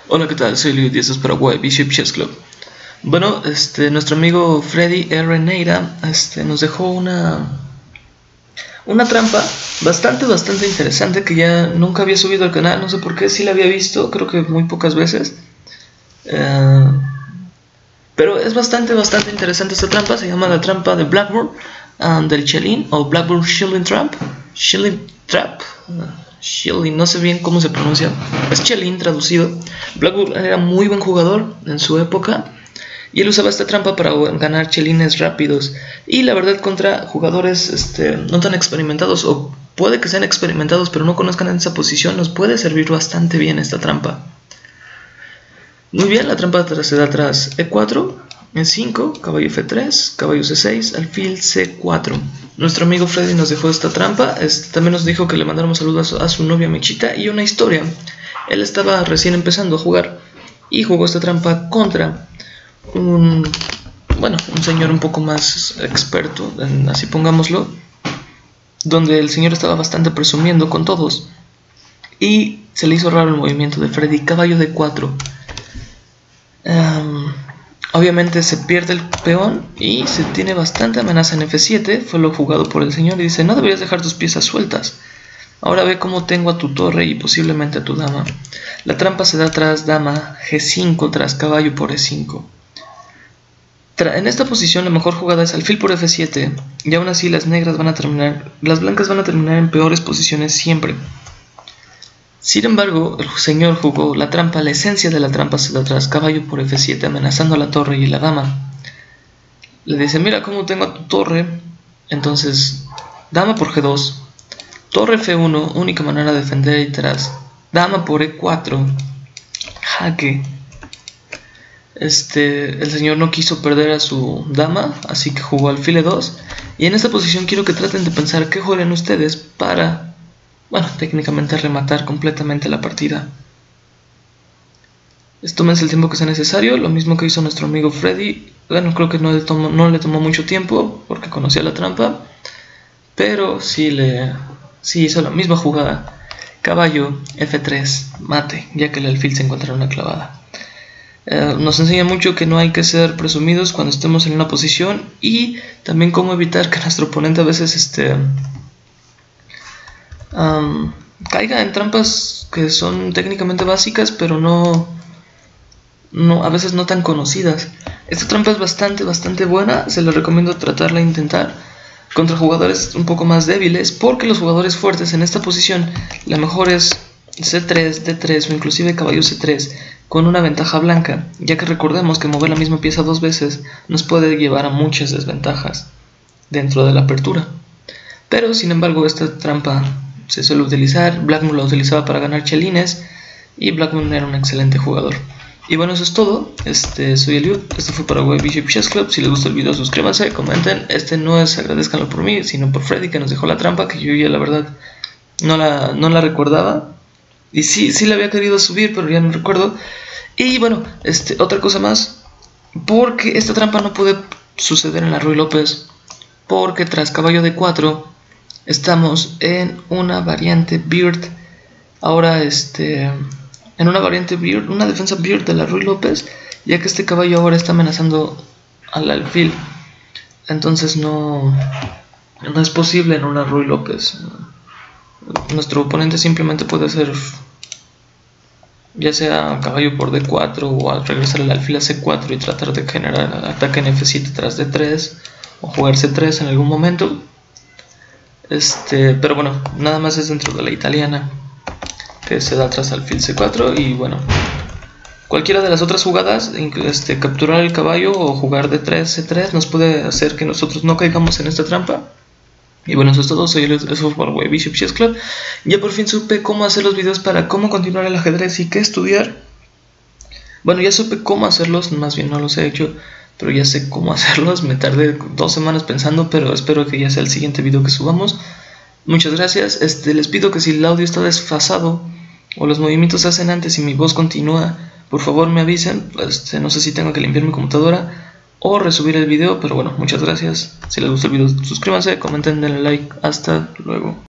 Hola, ¿qué tal? Soy Liu y esto es Paraguay Bishop Chess Club. Bueno, nuestro amigo Freddy R. Neira nos dejó una trampa bastante interesante que ya nunca había subido al canal. No sé por qué, sí la había visto, creo que muy pocas veces. Pero es bastante interesante esta trampa. Se llama la trampa de Blackburn del Shillin, o Blackburn Shillin Trap. Shillin, no sé bien cómo se pronuncia. Es Shillin traducido. Blackburn era muy buen jugador en su época y él usaba esta trampa para ganar chelines rápidos. Y la verdad, contra jugadores no tan experimentados, o puede que sean experimentados pero no conozcan en esa posición, nos puede servir bastante bien esta trampa. Muy bien, la trampa se da tras E4, E5, caballo F3, caballo C6, alfil C4. Nuestro amigo Freddy nos dejó esta trampa. También nos dijo que le mandáramos saludos a su novia Mechita y una historia. Él estaba recién empezando a jugar y jugó esta trampa contra un señor un poco más experto, así pongámoslo, donde el señor estaba bastante presumiendo con todos y se le hizo raro el movimiento de Freddy. Caballo D4. Obviamente se pierde el peón y se tiene bastante amenaza en F7. Fue lo jugado por el señor y dice: no deberías dejar tus piezas sueltas. Ahora ve cómo tengo a tu torre y posiblemente a tu dama. La trampa se da tras dama G5 tras caballo por E5. En esta posición la mejor jugada es alfil por F7 y aún así las blancas van a terminar en peores posiciones siempre. Sin embargo, el señor jugó la trampa. La esencia de la trampa se da tras caballo por F7, amenazando a la torre y la dama. Le dice: mira cómo tengo a tu torre. Entonces, dama por G2, torre F1, única manera de defender, y tras dama por E4, jaque. El señor no quiso perder a su dama, así que jugó alfil E2. Y en esta posición quiero que traten de pensar qué juegan ustedes para, técnicamente rematar completamente la partida. Tómense el tiempo que sea necesario, lo mismo que hizo nuestro amigo Freddy. Creo que no le tomó mucho tiempo porque conocía la trampa, pero sí hizo la misma jugada. Caballo F3, mate, ya que el alfil se encuentra en una clavada. Nos enseña mucho que no hay que ser presumidos cuando estemos en una posición, y también cómo evitar que nuestro oponente a veces caiga en trampas que son técnicamente básicas, pero a veces no tan conocidas. Esta trampa es bastante buena. Se la recomiendo tratarla e intentar contra jugadores un poco más débiles, porque los jugadores fuertes en esta posición, la mejor es C3, D3 o inclusive caballo C3 con una ventaja blanca, ya que recordemos que mover la misma pieza dos veces nos puede llevar a muchas desventajas dentro de la apertura. Pero sin embargo, esta trampa se suele utilizar. Blackburn la utilizaba para ganar chelines y Blackburn era un excelente jugador. Y bueno, eso es todo. Soy Eliud, esto fue Paraguay Bishop Chess Club. Si les gustó el video, suscríbanse, comenten. No es agradezcanlo por mí, sino por Freddy, que nos dejó la trampa, que yo ya la verdad no la recordaba. Y sí la había querido subir, pero ya no recuerdo. Y bueno, otra cosa más, porque esta trampa no puede suceder en la Ruy López, porque tras caballo D4 estamos en una variante Beard. Ahora en una variante Beard, una defensa Beard de la Ruy López, ya que este caballo ahora está amenazando al alfil. Entonces no es posible en una Ruy López. Nuestro oponente simplemente puede hacer ya sea caballo por D4 o al regresar el alfil a C4 y tratar de generar ataque en F7 tras D3 o jugar C3 en algún momento. Pero bueno, nada más es dentro de la italiana, que se da tras alfil C4. Y bueno, cualquiera de las otras jugadas, capturar el caballo o jugar D3, C3, nos puede hacer que nosotros no caigamos en esta trampa. Y bueno, eso es todo. Soy Paraguay Bishop Chess Club. Ya por fin supe cómo hacer los videos para cómo continuar el ajedrez y qué estudiar. Bueno, ya supe cómo hacerlos, más bien no los he hecho, pero ya sé cómo hacerlos. Me tardé 2 semanas pensando, pero espero que ya sea el siguiente video que subamos. Muchas gracias. Les pido que si el audio está desfasado o los movimientos se hacen antes y mi voz continúa, por favor me avisen. No sé si tengo que limpiar mi computadora o resubir el video, pero bueno, muchas gracias. Si les gustó el video, suscríbanse, comenten, denle like. Hasta luego.